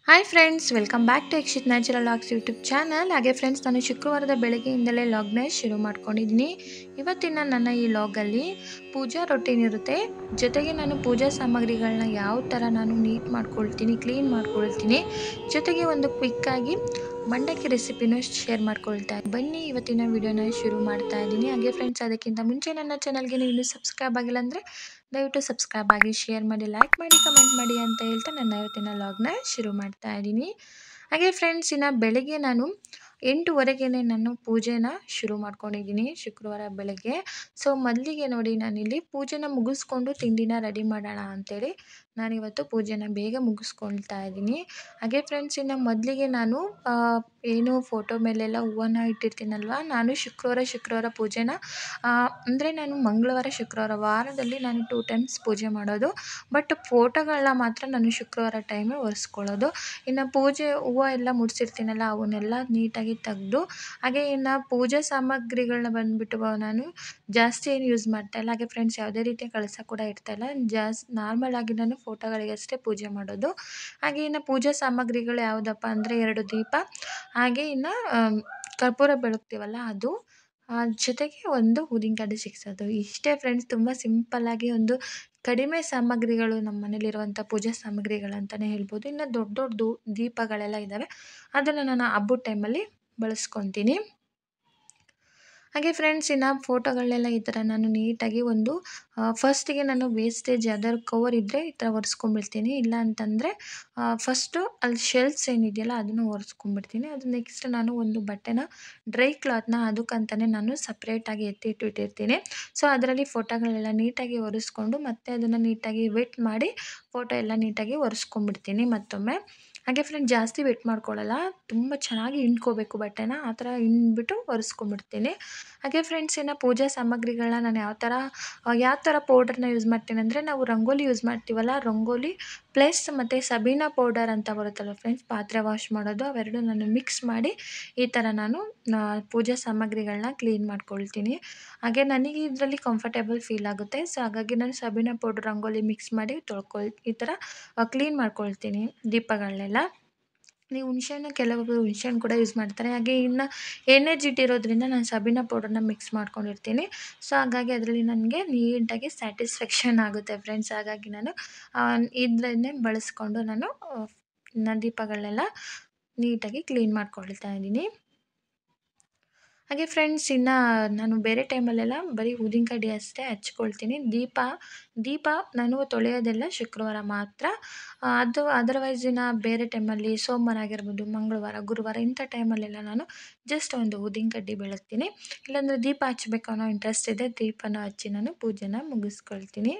Hi friends, welcome back to Yakshith natural logs YouTube channel. ಹಾಗೆ friends, ನಾನು ಶುಕ್ರವಾರದ ಬೆಳಗ್ಗೆಯಿಂದಲೇ ಲಾಗ್ನ ಶುರು ಮಾಡ್ಕೊಂಡಿದ್ದೀನಿ. ಇವತ್ತಿನ ನನ್ನ ಈ ಲಾಗಲ್ಲಿ ಪೂಜಾ ರೊಟೀನ್ ಇರುತ್ತೆ. ಜೊತೆಗೆ ನಾನು ಪೂಜಾ ಸಾಮಗ್ರಿಗಳನ್ನ ಯಾವ ಥರ ನಾನು ನೀಟ್ ಮಾಡ್ಕೊಳ್ತೀನಿ, ಕ್ಲೀನ್ ಮಾಡ್ಕೊಳ್ತೀನಿ, ಜೊತೆಗೆ ಒಂದು ಕ್ವಿಕ್ಕಾಗಿ ಮಂಡಕ್ಕಿ ರೆಸಿಪಿನೂ ಶೇರ್ ಮಾಡ್ಕೊಳ್ತಾ ಬನ್ನಿ. ಇವತ್ತಿನ ವಿಡಿಯೋನ ಶುರು ಮಾಡ್ತಾ ಇದ್ದೀನಿ. ಹಾಗೆ ಫ್ರೆಂಡ್ಸ್, ಅದಕ್ಕಿಂತ ಮುಂಚೆ ನನ್ನ ಚಾನಲ್ಗೆ ನೀವು ಇನ್ನೂ ಸಬ್ಸ್ಕ್ರೈಬ್ ಆಗಿಲ್ಲ ಅಂದರೆ ದಯವಿಟ್ಟು ಸಬ್ಸ್ಕ್ರೈಬ್ ಆಗಿ, ಶೇರ್ ಮಾಡಿ, ಲೈಕ್ ಮಾಡಿ, ಕಮೆಂಟ್ ಮಾಡಿ ಅಂತ ಹೇಳ್ತಾ ನನ್ನ ಇವತ್ತಿನ ಲಾಗ್ನ ಶುರು ಮಾಡ್ತಾ ಇದ್ದೀನಿ. ಹಾಗೆ ಫ್ರೆಂಡ್ಸ್, ಇನ್ನು ಬೆಳಗ್ಗೆ ನಾನು 8:30ಗೆ ನಾನು ಪೂಜೆನ ಶುರು ಮಾಡ್ಕೊಂಡಿದ್ದೀನಿ ಶುಕ್ರವಾರ ಬೆಳಗ್ಗೆ. ಸೊ ಮೊದಲಿಗೆ ನೋಡಿ, ನಾನಿಲ್ಲಿ ಪೂಜೆನ ಮುಗಿಸ್ಕೊಂಡು ತಿಂಡಿನ ರೆಡಿ ಮಾಡೋಣ ಅಂಥೇಳಿ ನಾನಿವತ್ತು ಪೂಜೆನ ಬೇಗ ಮುಗಿಸ್ಕೊಳ್ತಾ ಇದ್ದೀನಿ. ಹಾಗೆ ಫ್ರೆಂಡ್ಸ್, ಇನ್ನು ಮೊದಲಿಗೆ ನಾನು ಏನು ಫೋಟೋ ಮೇಲೆಲ್ಲ ಹೂವನ್ನ ಇಟ್ಟಿರ್ತೀನಲ್ವ, ನಾನು ಶುಕ್ರವಾರ ಪೂಜೆನ ಅಂದರೆ ನಾನು ಮಂಗಳವಾರ ಶುಕ್ರವಾರ ವಾರದಲ್ಲಿ ನಾನು 2 ಟೈಮ್ಸ್ ಪೂಜೆ ಮಾಡೋದು. ಬಟ್ ಫೋಟೋಗಳನ್ನ ಮಾತ್ರ ನಾನು ಶುಕ್ರವಾರ ಟೈಮೇ ಒರೆಸ್ಕೊಳ್ಳೋದು. ಇನ್ನು ಪೂಜೆ ಹೂವು ಎಲ್ಲ ಮುಡಿಸಿರ್ತೀನಲ್ಲ, ಅವನ್ನೆಲ್ಲ ನೀಟಾಗಿ ತೆಗೆದು, ಹಾಗೆ ಇನ್ನು ಪೂಜಾ ಸಾಮಗ್ರಿಗಳನ್ನ ಬಂದುಬಿಟ್ಟು ನಾನು ಜಾಸ್ತಿ ಏನು ಯೂಸ್ ಮಾಡ್ತಾಯಿಲ್ಲ. ಹಾಗೆ ಫ್ರೆಂಡ್ಸ್, ಯಾವುದೇ ರೀತಿಯ ಕಳಸ ಕೂಡ ಇಡ್ತಾಯಿಲ್ಲ. ನಾರ್ಮಲ್ ಆಗಿ ನಾನು ಫೋಟೋಗಳಿಗಷ್ಟೇ ಪೂಜೆ ಮಾಡೋದು. ಹಾಗೆ ಇನ್ನು ಪೂಜಾ ಸಾಮಗ್ರಿಗಳು ಯಾವುದಪ್ಪ ಅಂದರೆ 2 ದೀಪ, ಹಾಗೆ ಇನ್ನು ಕರ್ಪೂರ ಬೆಳಗ್ತೀವಲ್ಲ ಅದು, ಜೊತೆಗೆ ಒಂದು ಊದಿನ ಕಡ್ಡಿ ಸಿಕ್ಸೋದು. ಇಷ್ಟೇ ಫ್ರೆಂಡ್ಸ್, ತುಂಬ ಸಿಂಪಲ್ಲಾಗಿ ಒಂದು ಕಡಿಮೆ ಸಾಮಗ್ರಿಗಳು ನಮ್ಮ ಮನೇಲಿರುವಂಥ ಪೂಜಾ ಸಾಮಗ್ರಿಗಳು ಅಂತಲೇ ಹೇಳ್ಬೋದು. ಇನ್ನು ದೊಡ್ಡ ದೊಡ್ಡ ದೀಪಗಳೆಲ್ಲ ಇದ್ದಾವೆ, ಅದನ್ನು ನಾನು ಹಬ್ಬದ ಟೈಮಲ್ಲಿ ಬಳಸ್ಕೊತೀನಿ. ಹಾಗೆ ಫ್ರೆಂಡ್ಸ್, ಇನ್ನು ಫೋಟೋಗಳನ್ನೆಲ್ಲ ಈ ಥರ ನಾನು ನೀಟಾಗಿ ಒಂದು ಫಸ್ಟಿಗೆ ನಾನು ವೇಸ್ಟೇಜ್ ಯಾವ್ದಾದ್ರು ಕವರ್ ಇದ್ದರೆ ಈ ಥರ ಒರೆಸ್ಕೊಂಡ್ಬಿಡ್ತೀನಿ. ಇಲ್ಲ ಅಂತಂದರೆ ಫಸ್ಟು ಅಲ್ಲಿ ಶೆಲ್ಫ್ಸ್ ಏನಿದೆಯಲ್ಲ ಅದನ್ನು ಒರೆಸ್ಕೊಂಡ್ಬಿಡ್ತೀನಿ. ಅದು ನೆಕ್ಸ್ಟ್ ನಾನು ಒಂದು ಬಟ್ಟೆನ ಡ್ರೈ ಕ್ಲಾತ್ನ ಅದಕ್ಕಂತಲೇ ನಾನು ಸಪ್ರೇಟಾಗಿ ಎತ್ತಿಟ್ಟಿರ್ತೀನಿ. ಸೊ ಅದರಲ್ಲಿ ಫೋಟೋಗಳೆಲ್ಲ ನೀಟಾಗಿ ಒರೆಸ್ಕೊಂಡು ಮತ್ತೆ ಅದನ್ನು ನೀಟಾಗಿ ವೆಟ್ ಮಾಡಿ ಫೋಟೋ ಎಲ್ಲ ನೀಟಾಗಿ ಒರೆಸ್ಕೊಂಡ್ಬಿಡ್ತೀನಿ ಮತ್ತೊಮ್ಮೆ. ಹಾಗೆ ಫ್ರೆಂಡ್, ಜಾಸ್ತಿ ವೆಟ್ ಮಾಡ್ಕೊಳ್ಳಲ್ಲ, ತುಂಬ ಚೆನ್ನಾಗಿ ಹಿಂಡ್ಕೋಬೇಕು ಬಟ್ಟೆನ, ಆ ಥರ ಹಿಂಡ್ಬಿಟ್ಟು ಒರೆಸ್ಕೊಂಡ್ಬಿಡ್ತೀನಿ. ಹಾಗೆ ಫ್ರೆಂಡ್ಸ್, ಇನ್ನು ಪೂಜಾ ಸಾಮಗ್ರಿಗಳನ್ನ ನಾನು ಯಾವ ಥರ ಪೌಡರ್ನ ಯೂಸ್ ಮಾಡ್ತೀನಿ ಅಂದರೆ, ನಾವು ರಂಗೋಲಿ ಯೂಸ್ ಮಾಡ್ತೀವಲ್ಲ, ರಂಗೋಲಿ ಪ್ಲಸ್ ಮತ್ತು ಸಬೀನಾ ಪೌಡರ್ ಅಂತ ಬರುತ್ತಲ್ಲ ಫ್ರೆಂಡ್ಸ್, ಪಾತ್ರೆ ವಾಶ್ ಮಾಡೋದು, ಅವೆರಡು ನಾನು ಮಿಕ್ಸ್ ಮಾಡಿ ಈ ಥರ ನಾನು ಪೂಜಾ ಸಾಮಗ್ರಿಗಳನ್ನ ಕ್ಲೀನ್ ಮಾಡ್ಕೊಳ್ತೀನಿ. ಹಾಗೆ ನನಗೆ ಇದರಲ್ಲಿ ಕಂಫರ್ಟೇಬಲ್ ಫೀಲ್ ಆಗುತ್ತೆ. ಸೊ ಹಾಗಾಗಿ ನಾನು ಸಬೀನಾ ಪೌಡರ್ ರಂಗೋಲಿ ಮಿಕ್ಸ್ ಮಾಡಿ ಈ ಥರ ಕ್ಲೀನ್ ಮಾಡ್ಕೊಳ್ತೀನಿ ದೀಪಗಳನ್ನೆಲ್ಲ. ನೀವು ಹುಣಸೆಹಣ್ಣು, ಕೆಲವೊಬ್ಬರು ಹುಣಸೆಹಣ್ಣು ಕೂಡ ಯೂಸ್ ಮಾಡ್ತಾರೆ. ಹಾಗೆ ಇನ್ನು ಎಣ್ಣೆ ಜಿಡ್ಡಿರೋದ್ರಿಂದ ನಾನು ಸಬೀನಾ ಪೌಡರ್ನ ಮಿಕ್ಸ್ ಮಾಡ್ಕೊಂಡಿರ್ತೀನಿ. ಸೊ ಹಾಗಾಗಿ ಅದರಲ್ಲಿ ನನಗೆ ನೀಟಾಗಿ ಸ್ಯಾಟಿಸ್ಫ್ಯಾಕ್ಷನ್ ಆಗುತ್ತೆ ಫ್ರೆಂಡ್ಸ್. ಹಾಗಾಗಿ ನಾನು ಇದನ್ನೇ ಬಳಸ್ಕೊಂಡು ನಾನು ದೀಪಗಳನ್ನೆಲ್ಲ ನೀಟಾಗಿ ಕ್ಲೀನ್ ಮಾಡ್ಕೊಳ್ತಾ ಇದ್ದೀನಿ. ಹಾಗೆ ಫ್ರೆಂಡ್ಸ್, ಇನ್ನು ನಾನು ಬೇರೆ ಟೈಮಲ್ಲೆಲ್ಲ ಬರೀ ಊದಿನ ಕಡ್ಡಿ ಅಷ್ಟೇ ಹಚ್ಕೊಳ್ತೀನಿ. ದೀಪ ನಾನು ತೊಳೆಯೋದೆಲ್ಲ ಶುಕ್ರವಾರ ಮಾತ್ರ. ಅದರ್ವೈಸ್ ಇನ್ನು ಬೇರೆ ಟೈಮಲ್ಲಿ ಸೋಮವಾರ ಆಗಿರ್ಬೋದು, ಮಂಗಳವಾರ, ಗುರುವಾರ ಇಂಥ ಟೈಮಲ್ಲೆಲ್ಲ ನಾನು ಜಸ್ಟ್ ಒಂದು ಊದಿನ ಕಡ್ಡಿ ಬೆಳಗ್ತೀನಿ. ಇಲ್ಲಾಂದರೆ ದೀಪ ಹಚ್ಚಬೇಕು ಅನ್ನೋ ಇಂಟ್ರೆಸ್ಟ್ ಇದೆ, ದೀಪನ ಹಚ್ಚಿ ನಾನು ಪೂಜೆನ ಮುಗಿಸ್ಕೊಳ್ತೀನಿ.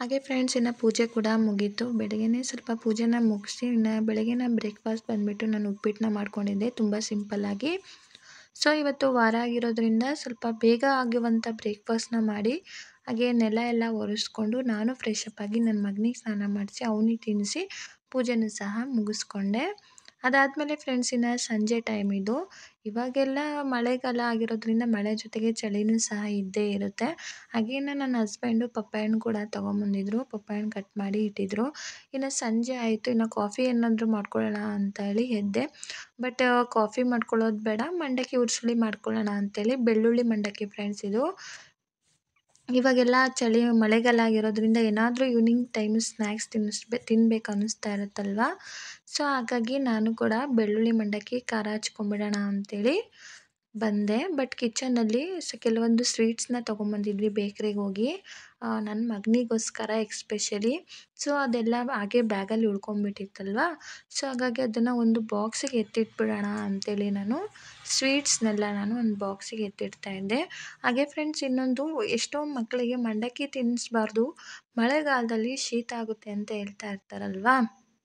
ಹಾಗೆ ಫ್ರೆಂಡ್ಸ್ ಇನ್ನು ಪೂಜೆ ಕೂಡ ಮುಗೀತು. ಬೆಳಗ್ಗೆನೇ ಸ್ವಲ್ಪ ಪೂಜೆನ ಮುಗಿಸಿ ಇನ್ನು ಬೆಳಗ್ಗಿನ ಬ್ರೇಕ್ಫಾಸ್ಟ್ ಬಂದುಬಿಟ್ಟು ನಾನು ಉಪ್ಪಿಟ್ಟನ್ನ ಮಾಡ್ಕೊಂಡಿದ್ದೆ ತುಂಬ ಸಿಂಪಲ್ಲಾಗಿ. ಸೊ ಇವತ್ತು ವಾರ ಆಗಿರೋದ್ರಿಂದ ಸ್ವಲ್ಪ ಬೇಗ ಆಗುವಂಥ ಬ್ರೇಕ್ಫಾಸ್ಟ್ನ ಮಾಡಿ ಹಾಗೆ ನೆಲ ಎಲ್ಲ ಒರೆಸ್ಕೊಂಡು ನಾನು ಫ್ರೆಶ್ ಅಪ್ ಆಗಿ ನನ್ನ ಮಗನಿಗೆ ಸ್ನಾನ ಮಾಡಿಸಿ ಅವನಿಗೆ ತಿನ್ನಿಸಿ ಪೂಜೆನೂ ಸಹ ಮುಗಿಸ್ಕೊಂಡೆ. ಅದಾದಮೇಲೆ ಫ್ರೆಂಡ್ಸ್ ಇನ್ನು ಸಂಜೆ ಟೈಮ್ ಇದು. ಇವಾಗೆಲ್ಲ ಮಳೆಗಾಲ ಆಗಿರೋದ್ರಿಂದ ಮಳೆ ಜೊತೆಗೆ ಚಳಿನೂ ಸಹ ಇದ್ದೇ ಇರುತ್ತೆ. ಹಾಗೇನೆ ನನ್ನ ಹಸ್ಬೆಂಡು ಪಪ್ಪಾಯಣ್ಣು ಕೂಡ ತೊಗೊಂಬಂದಿದ್ರು. ಪಪ್ಪಾಯಣ್ಣು ಕಟ್ ಮಾಡಿ ಇಟ್ಟಿದ್ರು. ಇನ್ನು ಸಂಜೆ ಆಯಿತು, ಇನ್ನು ಕಾಫಿ ಏನಾದರೂ ಮಾಡ್ಕೊಳ್ಳೋಣ ಅಂತ ಹೇಳಿ ಎದ್ದೆ. ಬಟ್ ಕಾಫಿ ಮಾಡ್ಕೊಳ್ಳೋದು ಬೇಡ, ಮಂಡಕ್ಕಿ ಉರ್ಸುಳಿ ಮಾಡ್ಕೊಳ್ಳೋಣ ಅಂತೇಳಿ ಬೆಳ್ಳುಳ್ಳಿ ಮಂಡಕ್ಕಿ ಫ್ರೆಂಡ್ಸ್ ಇದು. ಇವಾಗೆಲ್ಲ ಚಳಿ ಮಳೆಗಾಲ ಆಗಿರೋದ್ರಿಂದ ಏನಾದರೂ ಈವ್ನಿಂಗ್ ಟೈಮು ಸ್ನ್ಯಾಕ್ಸ್ ತಿನ್ಬೇಕು ಅನ್ನಿಸ್ತಾ ಇರುತ್ತಲ್ವ. ಸೊ ಹಾಗಾಗಿ ನಾನು ಕೂಡ ಬೆಳ್ಳುಳ್ಳಿ ಮಂಡಕ್ಕಿ ಖಾರ ಹಚ್ಕೊಂಬಿಡೋಣ ಅಂಥೇಳಿ ಬಂದೆ. ಬಟ್ ಕಿಚನಲ್ಲಿ ಕೆಲವೊಂದು ಸ್ವೀಟ್ಸ್ನ ತೊಗೊಂಬಂದಿದ್ವಿ ಬೇಕ್ರಿಗೆ ಹೋಗಿ ನನ್ನ ಮಗನಿಗೋಸ್ಕರ ಎಕ್ಸ್ಪೆಷಲಿ. ಸೊ ಅದೆಲ್ಲ ಹಾಗೆ ಬ್ಯಾಗಲ್ಲಿ ಉಳ್ಕೊಂಬಿಟ್ಟಿತ್ತಲ್ವ. ಸೊ ಹಾಗಾಗಿ ಅದನ್ನು ಒಂದು ಬಾಕ್ಸಿಗೆ ಎತ್ತಿಟ್ಬಿಡೋಣ ಅಂಥೇಳಿ ನಾನು ಸ್ವೀಟ್ಸ್ನೆಲ್ಲ ಒಂದು ಬಾಕ್ಸಿಗೆ ಎತ್ತಿಡ್ತಾಯಿದ್ದೆ. ಹಾಗೆ ಫ್ರೆಂಡ್ಸ್ ಇನ್ನೊಂದು, ಎಷ್ಟೋ ಮಕ್ಕಳಿಗೆ ಮಂಡಕ್ಕಿ ತಿನ್ನಿಸ್ಬಾರ್ದು, ಮಳೆಗಾಲದಲ್ಲಿ ಶೀತ ಆಗುತ್ತೆ ಅಂತ ಹೇಳ್ತಾ ಇರ್ತಾರಲ್ವ.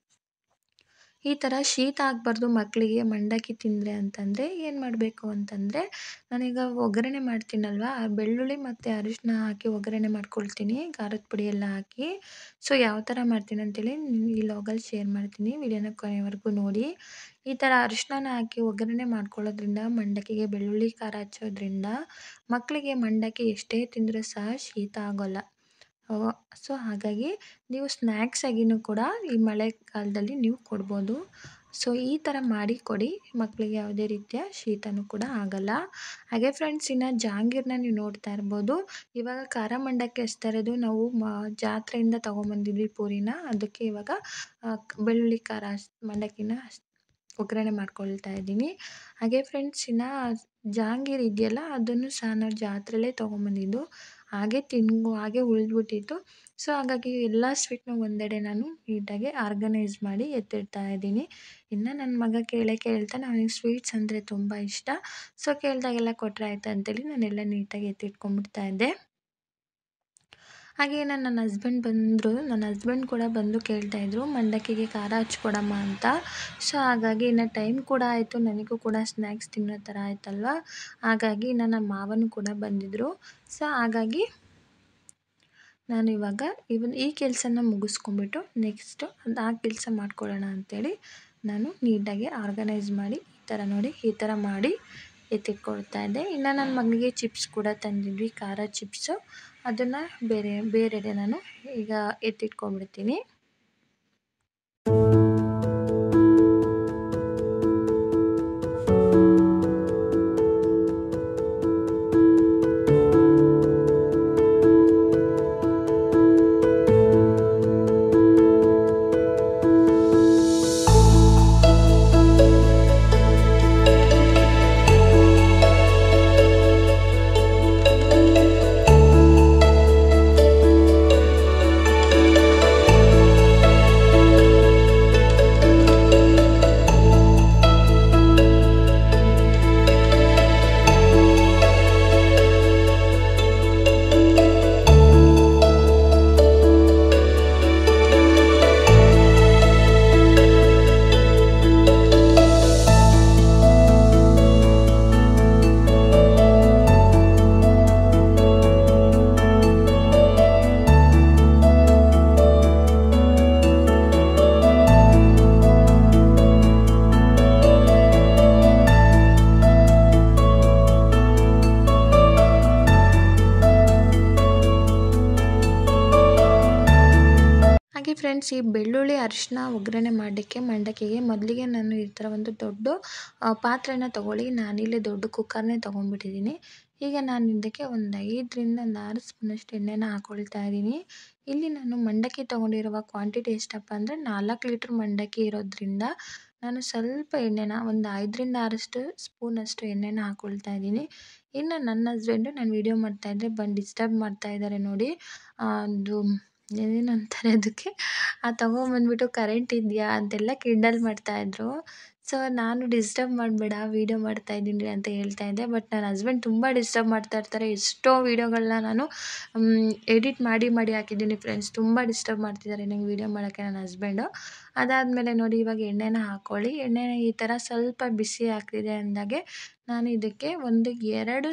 ಈ ಥರ ಶೀತ ಆಗಬಾರ್ದು ಮಕ್ಕಳಿಗೆ ಮಂಡಕ್ಕಿ ತಿಂದರೆ ಅಂತಂದರೆ ಏನು ಮಾಡಬೇಕು ಅಂತಂದರೆ, ನಾನೀಗ ಒಗ್ಗರಣೆ ಮಾಡ್ತೀನಲ್ವ, ಬೆಳ್ಳುಳ್ಳಿ ಮತ್ತು ಅರಿಶಿನ ಹಾಕಿ ಒಗ್ಗರಣೆ ಮಾಡ್ಕೊಳ್ತೀನಿ, ಖಾರದ ಪುಡಿ ಎಲ್ಲ ಹಾಕಿ. ಸೊ ಯಾವ ಥರ ಮಾಡ್ತೀನಿ ಅಂತೇಳಿ ಈ ಲಾಗಲ್ಲಿ ಶೇರ್ ಮಾಡ್ತೀನಿ, ವಿಡಿಯೋನ ಕೊನೆವರೆಗೂ ನೋಡಿ. ಈ ಥರ ಅರಿಶಿನ ಹಾಕಿ ಒಗ್ಗರಣೆ ಮಾಡ್ಕೊಳ್ಳೋದ್ರಿಂದ, ಮಂಡಕ್ಕಿಗೆ ಬೆಳ್ಳುಳ್ಳಿ ಖಾರ ಹಚ್ಚೋದ್ರಿಂದ ಮಕ್ಕಳಿಗೆ ಮಂಡಕ್ಕಿ ಎಷ್ಟೇ ತಿಂದರೂ ಸಹ ಶೀತ ಆಗೋಲ್ಲ. ಸೊ ಹಾಗಾಗಿ ನೀವು ಸ್ನ್ಯಾಕ್ಸ್ ಆಗಿನೂ ಕೂಡ ಈ ಮಳೆಗಾಲದಲ್ಲಿ ನೀವು ಕೊಡ್ಬೋದು. ಸೊ ಈ ಥರ ಮಾಡಿ ಕೊಡಿ, ಮಕ್ಕಳಿಗೆ ಯಾವುದೇ ರೀತಿಯ ಶೀತನೂ ಕೂಡ ಆಗಲ್ಲ. ಹಾಗೆ ಫ್ರೆಂಡ್ಸ್ ಇನ್ನು ಜಾಂಗೀರನ್ನ ನೀವು ನೋಡ್ತಾ ಇರ್ಬೋದು. ಇವಾಗ ಖಾರ ಮಂಡಕ್ಕಿ ಹಚ್ತಾ ಇರೋದು ನಾವು ಜಾತ್ರೆಯಿಂದ ತೊಗೊಂಬಂದಿದ್ವಿ ಪೂರಿನ, ಅದಕ್ಕೆ ಇವಾಗ ಬೆಳ್ಳುಳ್ಳಿ ಖಾರ ಮಂಡಕ್ಕಿನ ಒಗ್ಗರಣೆ ಮಾಡ್ಕೊಳ್ತಾ ಇದ್ದೀನಿ. ಹಾಗೆ ಫ್ರೆಂಡ್ಸ್ ಇನ್ನು ಜಾಂಗೀರ್ ಇದೆಯಲ್ಲ, ಅದನ್ನು ಸಹ ನಾವು ಜಾತ್ರೆಯಲ್ಲೇ ತೊಗೊಂಬಂದಿದ್ದು, ಹಾಗೆ ಉಳಿದ್ಬಿಟ್ಟಿತ್ತು. ಸೊ ಹಾಗಾಗಿ ಎಲ್ಲ ಸ್ವೀಟ್ನ ಒಂದೆಡೆ ನಾನು ನೀಟಾಗಿ ಆರ್ಗನೈಸ್ ಮಾಡಿ ಎತ್ತಿಡ್ತಾ ಇದ್ದೀನಿ. ಇನ್ನು ನನ್ನ ಮಗ ಕೇಳ್ತಾನೆ, ಅವನಿಗೆ ಸ್ವೀಟ್ಸ್ ಅಂದರೆ ತುಂಬ ಇಷ್ಟ. ಸೊ ಕೇಳಿದಾಗೆಲ್ಲ ಕೊಟ್ಟರೆ ಆಯ್ತು ಅಂತೇಳಿ ನಾನೆಲ್ಲ ನೀಟಾಗಿ ಎತ್ತಿಟ್ಕೊಂಡ್ಬಿಡ್ತಾ ಇದ್ದೆ. ಹಾಗೆ ನನ್ನ ಹಸ್ಬೆಂಡ್ ಬಂದರು. ನನ್ನ ಹಸ್ಬೆಂಡ್ ಕೂಡ ಬಂದು ಕೇಳ್ತಾಯಿದ್ರು, ಮಂಡಕ್ಕಿಗೆ ಖಾರ ಹಚ್ಕೊಡಮ್ಮ ಅಂತ. ಸೊ ಹಾಗಾಗಿ ಇನ್ನು ಟೈಮ್ ಕೂಡ ಆಯಿತು, ನನಗೂ ಕೂಡ ಸ್ನ್ಯಾಕ್ಸ್ ತಿನ್ನೋ ಥರ ಆಯ್ತಲ್ವ. ಹಾಗಾಗಿ ನನ್ನ ಮಾವನೂ ಕೂಡ ಬಂದಿದ್ದರು. ಸೊ ಹಾಗಾಗಿ ನಾನು ಇವಾಗ ಈ ಕೆಲಸನ ಮುಗಿಸ್ಕೊಂಬಿಟ್ಟು ನೆಕ್ಸ್ಟು ಆ ಕೆಲಸ ಮಾಡ್ಕೊಳ್ಳೋಣ ಅಂಥೇಳಿ ನಾನು ನೀಟಾಗಿ ಆರ್ಗನೈಸ್ ಮಾಡಿ ಈ ಥರ ಮಾಡಿ ಎತ್ತಿಟ್ಕೊಳ್ತಾ ಇದ್ದೆ. ಇನ್ನು ನನ್ನ ಮಗನಿಗೆ ಚಿಪ್ಸ್ ಕೂಡ ತಂದಿದ್ವಿ, ಖಾರ ಚಿಪ್ಸು. ಅದನ್ನು ಬೇರೆಡೆ ನಾನು ಈಗ ಎತ್ತಿಟ್ಕೊಂಡ್ಬಿಡ್ತೀನಿ. ಫ್ರೆಂಡ್ಸ್, ಈ ಬೆಳ್ಳುಳ್ಳಿ ಅರಿಶಿನ ಒಗ್ಗರಣೆ ಮಾಡಲಿಕ್ಕೆ ಮಂಡಕ್ಕಿಗೆ ಮೊದಲಿಗೆ ನಾನು ಈ ಥರ ಒಂದು ದೊಡ್ಡ ಪಾತ್ರೆನ ತೊಗೊಳ್ಳಿ. ನಾನಿಲ್ಲಿ ದೊಡ್ಡ ಕುಕ್ಕರ್ನೇ ತೊಗೊಂಡ್ಬಿಟ್ಟಿದ್ದೀನಿ. ಈಗ ನಾನು ಇದಕ್ಕೆ ಒಂದು 5ರಿಂದ 6 ಸ್ಪೂನಷ್ಟು ಎಣ್ಣೆನ ಹಾಕ್ಕೊಳ್ತಾ ಇದ್ದೀನಿ. ಇಲ್ಲಿ ನಾನು ಮಂಡಕ್ಕಿ ತೊಗೊಂಡಿರುವ ಕ್ವಾಂಟಿಟಿ ಎಷ್ಟಪ್ಪ ಅಂದರೆ 4 ಲೀಟ್ರ್ ಮಂಡಕ್ಕಿ ಇರೋದ್ರಿಂದ ನಾನು ಸ್ವಲ್ಪ ಎಣ್ಣೆನ ಒಂದು 5ರಿಂದ 6 ಸ್ಪೂನಷ್ಟು ಎಣ್ಣೆನ ಹಾಕ್ಕೊಳ್ತಾ ಇದ್ದೀನಿ. ಇನ್ನು ನನ್ನ ಹಸ್ಬೆಂಡು ನಾನು ವೀಡಿಯೋ ಮಾಡ್ತಾಯಿದ್ದರೆ ಬಂದು ಡಿಸ್ಟರ್ಬ್ ಮಾಡ್ತಾಯಿದ್ದಾರೆ ನೋಡಿ. ಅದು ಏನೇನಂತಾರೆ ಅದಕ್ಕೆ ತೊಗೊಂಬಂದ್ಬಿಟ್ಟು ಕರೆಂಟ್ ಇದೆಯಾ ಅಂತೆಲ್ಲ ಕಿಂಡಲ್ ಮಾಡ್ತಾಯಿದ್ರು. ಸೊ ನಾನು ಡಿಸ್ಟರ್ಬ್ ಮಾಡಬೇಡ ವೀಡಿಯೋ ಮಾಡ್ತಾ ಇದ್ದೀನಿ ಅಂತ ಹೇಳ್ತಾ ಇದ್ದೆ. ಬಟ್ ನನ್ನ ಹಸ್ಬೆಂಡ್ ತುಂಬ ಡಿಸ್ಟರ್ಬ್ ಮಾಡ್ತಾ ಇರ್ತಾರೆ. ಎಷ್ಟೋ ವೀಡಿಯೋಗಳನ್ನ ನಾನು ಎಡಿಟ್ ಮಾಡಿ ಹಾಕಿದ್ದೀನಿ ಫ್ರೆಂಡ್ಸ್. ತುಂಬ ಡಿಸ್ಟರ್ಬ್ ಮಾಡ್ತಿದ್ದಾರೆ ನಂಗೆ ವೀಡಿಯೋ ಮಾಡೋಕ್ಕೆ ನನ್ನ ಹಸ್ಬೆಂಡು. ಅದಾದಮೇಲೆ ನೋಡಿ ಇವಾಗ ಎಣ್ಣೆನ ಹಾಕ್ಕೊಳ್ಳಿ. ಎಣ್ಣೆನ ಈ ಥರ ಸ್ವಲ್ಪ ಬಿಸಿ ಆಗ್ತಿದೆ ಅಂದಾಗೆ ನಾನು ಇದಕ್ಕೆ 2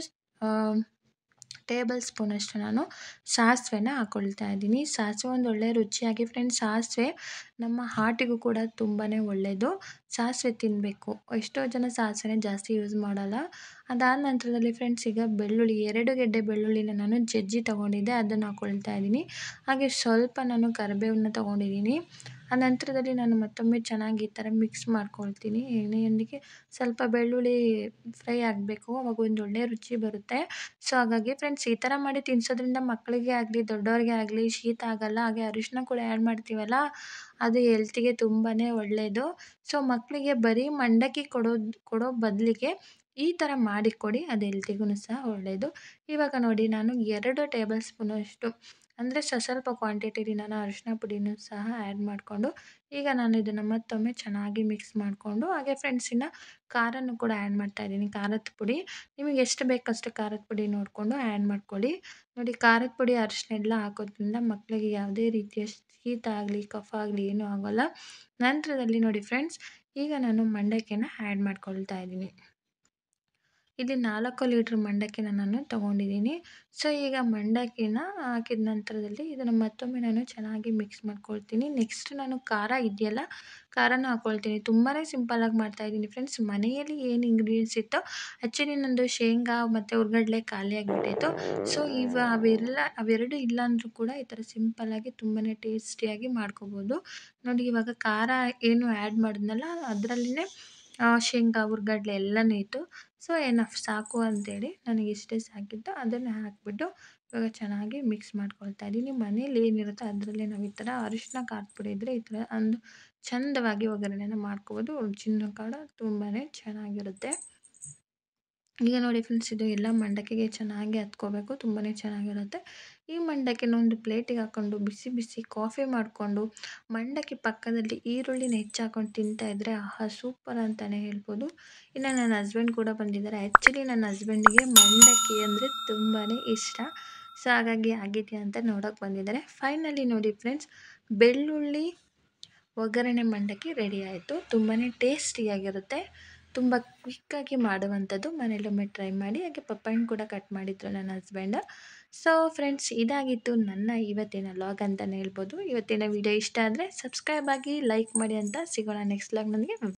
ಟೇಬಲ್ ಸ್ಪೂನಷ್ಟು ನಾನು ಸಾಸಿವೆನ ಹಾಕ್ಕೊಳ್ತಾ ಇದ್ದೀನಿ. ಸಾಸಿವೆ ಒಂದು ಒಳ್ಳೆ ರುಚಿಯಾಗಿ ಫ್ರೆಂಡ್ಸ್, ಸಾಸಿವೆ ನಮ್ಮ ಹಾರ್ಟಿಗೂ ಕೂಡ ತುಂಬಾ ಒಳ್ಳೆಯದು. ಸಾಸಿವೆ ತಿನ್ನಬೇಕು. ಎಷ್ಟೋ ಜನ ಸಾಸಿವೆನ ಜಾಸ್ತಿ ಯೂಸ್ ಮಾಡಲ್ಲ. ಅದಾದ ನಂತರದಲ್ಲಿ ಫ್ರೆಂಡ್ಸ್ ಈಗ ಬೆಳ್ಳುಳ್ಳಿ 2 ಗೆಡ್ಡೆ ಬೆಳ್ಳುಳ್ಳಿನ ನಾನು ಜಜ್ಜಿ ತೊಗೊಂಡಿದ್ದೆ, ಅದನ್ನು ಹಾಕ್ಕೊಳ್ತಾ ಇದ್ದೀನಿ. ಹಾಗೆ ಸ್ವಲ್ಪ ನಾನು ಕರಿಬೇವನ್ನ ತೊಗೊಂಡಿದ್ದೀನಿ. ಆ ನಂತರದಲ್ಲಿ ನಾನು ಮತ್ತೊಮ್ಮೆ ಚೆನ್ನಾಗಿ ಈ ಥರ ಮಿಕ್ಸ್ ಮಾಡ್ಕೊಳ್ತೀನಿ. ಎಣ್ಣೆಯೊಂದಿಗೆ ಸ್ವಲ್ಪ ಬೆಳ್ಳುಳ್ಳಿ ಫ್ರೈ ಆಗಬೇಕು, ಅವಾಗ ಒಂದು ಒಳ್ಳೆ ರುಚಿ ಬರುತ್ತೆ. ಸೊ ಹಾಗಾಗಿ ಫ್ರೆಂಡ್ಸ್ ಈ ಥರ ಮಾಡಿ ತಿನ್ನಿಸೋದ್ರಿಂದ ಮಕ್ಕಳಿಗೆ ಆಗಲಿ ದೊಡ್ಡವ್ರಿಗೆ ಆಗಲಿ ಶೀತ ಆಗಲ್ಲ. ಹಾಗೆ ಅರಿಶಿನ ಕೂಡ ಆ್ಯಡ್ ಮಾಡ್ತೀವಲ್ಲ, ಅದು ಹೆಲ್ತಿಗೆ ತುಂಬಾ ಒಳ್ಳೆಯದು. ಸೊ ಮಕ್ಕಳಿಗೆ ಬರೀ ಮಂಡಕ್ಕಿ ಕೊಡೋ ಬದಲಿಗೆ ಈ ಥರ ಮಾಡಿಕೊಡಿ, ಅದು ಹೆಲ್ತಿಗೂ ಸಹ ಒಳ್ಳೆಯದು. ಇವಾಗ ನೋಡಿ ನಾನು 2 ಟೇಬಲ್ ಸ್ಪೂನಷ್ಟು ಅಂದರೆ ಸ್ವಲ್ಪ ಕ್ವಾಂಟಿಟಿಲಿ ನಾನು ಅರಿಶಿನ ಪುಡಿನೂ ಸಹ ಆ್ಯಡ್ ಮಾಡಿಕೊಂಡು ಈಗ ನಾನು ಇದನ್ನು ಮತ್ತೊಮ್ಮೆ ಚೆನ್ನಾಗಿ ಮಿಕ್ಸ್ ಮಾಡಿಕೊಂಡು, ಹಾಗೆ ಫ್ರೆಂಡ್ಸ್ ಇನ್ನು ಖಾರನೂ ಕೂಡ ಆ್ಯಡ್ ಮಾಡ್ತಾಯಿದ್ದೀನಿ. ಖಾರದ ಪುಡಿ ನಿಮಗೆ ಎಷ್ಟು ಬೇಕಷ್ಟು ಖಾರದ ಪುಡಿ ನೋಡಿಕೊಂಡು ಆ್ಯಡ್ ಮಾಡ್ಕೊಳ್ಳಿ. ನೋಡಿ ಖಾರದ ಪುಡಿ ಅರಿಶಿನ ಎಲ್ಲ ಹಾಕೋದ್ರಿಂದ ಮಕ್ಕಳಿಗೆ ಯಾವುದೇ ರೀತಿಯ ಶೀತ ಆಗಲಿ ಕಫ ಆಗಲಿ ಏನೂ ಆಗೋಲ್ಲ. ನಂತರದಲ್ಲಿ ನೋಡಿ ಫ್ರೆಂಡ್ಸ್ ಈಗ ನಾನು ಮಂಡಕ್ಕಿನ ಆ್ಯಡ್ ಮಾಡ್ಕೊಳ್ತಾ ಇದ್ದೀನಿ. ಇಲ್ಲಿ 4 ಲೀಟ್ರ್ ಮಂಡಕ್ಕಿನ ನಾನು ತೊಗೊಂಡಿದ್ದೀನಿ. ಸೊ ಈಗ ಮಂಡಕ್ಕಿನ ಹಾಕಿದ ನಂತರದಲ್ಲಿ ಇದನ್ನು ಮತ್ತೊಮ್ಮೆ ನಾನು ಚೆನ್ನಾಗಿ ಮಿಕ್ಸ್ ಮಾಡ್ಕೊಳ್ತೀನಿ. ನೆಕ್ಸ್ಟ್ ನಾನು ಖಾರ ಇದೆಯಲ್ಲ, ಖಾರನ ಹಾಕ್ಕೊಳ್ತೀನಿ. ತುಂಬಾ ಸಿಂಪಲ್ಲಾಗಿ ಮಾಡ್ತಾಯಿದ್ದೀನಿ ಫ್ರೆಂಡ್ಸ್. ಮನೆಯಲ್ಲಿ ಏನು ಇಂಗ್ರೀಡಿಯೆಂಟ್ಸ್ ಇತ್ತೋ, ಆ್ಯಕ್ಚುಲಿ ನಂದು ಶೇಂಗಾ ಮತ್ತು ಹುರ್ಗಡ್ಲೆ ಖಾಲಿಯಾಗಿಬಿಟ್ಟಿತ್ತು. ಸೊ ಅವೆರಡು ಇಲ್ಲ ಅಂದರೂ ಕೂಡ ಈ ಥರ ಸಿಂಪಲ್ಲಾಗಿ ತುಂಬಾ ಟೇಸ್ಟಿಯಾಗಿ ಮಾಡ್ಕೋಬೋದು. ನೋಡಿ ಇವಾಗ ಖಾರ ಏನು ಆ್ಯಡ್ ಮಾಡಿದ್ನಲ್ಲ ಅದರಲ್ಲೇ ಶೇಂಗಾ ಹುರ್ಗಡ್ಲೆ ಎಲ್ಲನೂ ಇತ್ತು. ಸೊ ಎನಫ್ ಸಾಕು ಅಂತೇಳಿ ನನಗೆ ಇಷ್ಟೇ ಸಾಕಿತ್ತು, ಅದನ್ನು ಹಾಕಿಬಿಟ್ಟು ಇವಾಗ ಚೆನ್ನಾಗಿ ಮಿಕ್ಸ್ ಮಾಡ್ಕೊಳ್ತಾ ಇದ್ದೀನಿ. ಮನೇಲಿ ಏನಿರುತ್ತೋ ಅದರಲ್ಲೇ ನಾವು ಈ ಥರ ಅರಿಶಿನ ಖಾರದ ಪುಡಿ ಇದ್ದರೆ ಈ ಥರ ಒಂದು ಚೆಂದವಾಗಿ ಒಗ್ಗರಣೆನ ಮಾಡ್ಕೋಬೋದು. ರುಚಿನೂ ಕೂಡ ತುಂಬಾ ಚೆನ್ನಾಗಿರುತ್ತೆ. ಈಗ ನೋಡಿ ಫ್ರೆಂಡ್ಸ್ ಇದು ಎಲ್ಲ ಮಂಡಕ್ಕಿಗೆ ಚೆನ್ನಾಗಿ ಹತ್ಕೋಬೇಕು, ತುಂಬಾ ಚೆನ್ನಾಗಿರುತ್ತೆ. ಈ ಮಂಡಕ್ಕಿನ ಒಂದು ಪ್ಲೇಟಿಗೆ ಹಾಕ್ಕೊಂಡು ಬಿಸಿ ಬಿಸಿ ಕಾಫಿ ಮಾಡಿಕೊಂಡು ಮಂಡಕ್ಕಿ ಪಕ್ಕದಲ್ಲಿ ಈರುಳ್ಳಿನ ಹೆಚ್ಚಾಕೊಂಡು ತಿಂತಾಯಿದ್ರೆ ಆಹಾ ಸೂಪರ್ ಅಂತಲೇ ಹೇಳ್ಬೋದು. ಇನ್ನು ನನ್ನ ಹಸ್ಬೆಂಡ್ ಕೂಡ ಬಂದಿದ್ದಾರೆ. ಆ್ಯಕ್ಚುಲಿ ನನ್ನ ಹಸ್ಬೆಂಡಿಗೆ ಮಂಡಕ್ಕಿ ಅಂದರೆ ತುಂಬಾ ಇಷ್ಟ. ಸೊ ಹಾಗಾಗಿ ಆಗಿದೆಯಾ ಅಂತ ನೋಡೋಕೆ ಬಂದಿದ್ದಾರೆ. ಫೈನಲಿ ನೋಡಿ ಫ್ರೆಂಡ್ಸ್ ಬೆಳ್ಳುಳ್ಳಿ ಒಗ್ಗರಣೆ ಮಂಡಕ್ಕಿ ರೆಡಿ ಆಯಿತು. ತುಂಬಾ ಟೇಸ್ಟಿಯಾಗಿರುತ್ತೆ, ತುಂಬ ಕ್ವಿಕ್ಕಾಗಿ ಮಾಡುವಂಥದ್ದು. ಮನೇಲೊಮ್ಮೆ ಟ್ರೈ ಮಾಡಿ. ಹಾಗೆ ಪಪ್ಪಾಯನ್ನ ಕೂಡ ಕಟ್ ಮಾಡಿದ್ರು ನನ್ನ ಹಸ್ಬೆಂಡ್. ಸೊ ಫ್ರೆಂಡ್ಸ್ ಇದಾಗಿತ್ತು ನನ್ನ ಇವತ್ತಿನ ಲಾಗ್ ಅಂತಲೇ ಹೇಳ್ಬೋದು. ಇವತ್ತಿನ ವಿಡಿಯೋ ಇಷ್ಟ ಆದರೆ ಸಬ್ಸ್ಕ್ರೈಬ್ ಆಗಿ ಲೈಕ್ ಮಾಡಿ ಅಂತ. ಸಿಗೋಣ ನೆಕ್ಸ್ಟ್ ಲಾಗ್ನೊಂದಿಗೆ.